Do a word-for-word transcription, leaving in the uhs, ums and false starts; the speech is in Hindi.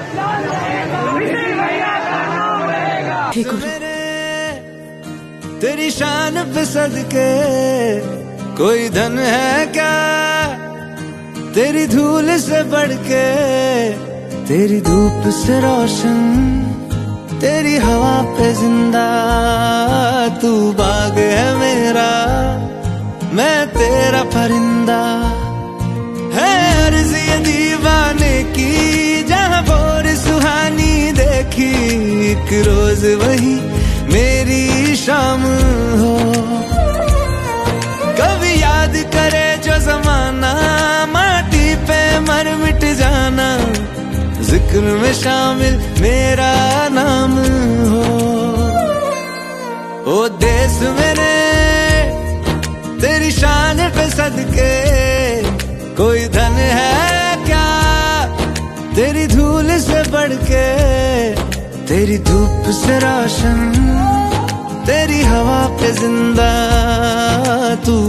तेरी शान पे सदके कोई धन है क्या, तेरी धूल से बढ़ के, तेरी धूप से रोशन, तेरी हवा पे जिंदा। तू बाग है मेरा, मैं तेरा परिंदा। है अर्ज़ ये दीवाने की, जहाँ भोर सुहानी देखी, एक रोज वही मेरी शाम हो। कभी याद करे जो जमाना, माटी पे मर मिट जाना, जिक्र में शामिल मेरा नाम हो। ओ देश मेरे तेरी शान पे सदके कोई धन है क्या, तेरी धूल से बढ़ के, तेरी धूप से रोशन, तेरी हवा पे जिंदा। तू